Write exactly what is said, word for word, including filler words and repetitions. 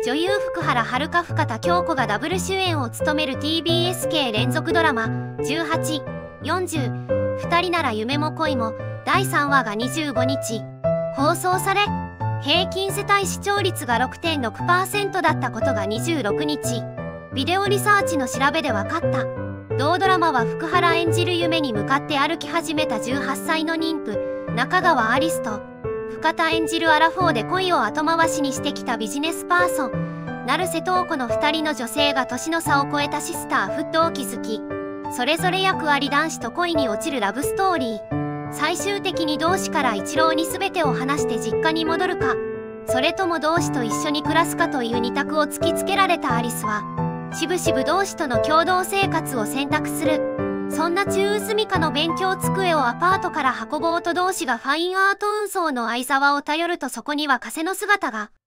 女優福原遥、深田恭子がダブル主演を務める ティービーエス 系連続ドラマじゅうはち、よんじゅう、ふたりなら夢も恋もだいさんわがにじゅうごにち放送され、平均世帯視聴率が ろくてんろくパーセント だったことがにじゅうろくにち、ビデオリサーチの調べで分かった。同ドラマは福原演じる夢に向かって歩き始めたじゅうはっさいの妊婦中川有栖と、深田演じるアラフォーで恋を後回しにしてきたビジネスパーソン成瀬瞳子のふたりの女性が年の差を超えたシスターフットを築き、それぞれ役あり男子と恋に落ちるラブストーリー。最終的に同志から一郎に全てを話して実家に戻るか、それとも同志と一緒に暮らすかという二択を突きつけられたアリスは、しぶしぶ同志との共同生活を選択する。そんな中住処の勉強机をアパートから運ぼうと同志がファインアート運送の相沢を頼ると、そこには加瀬の姿が。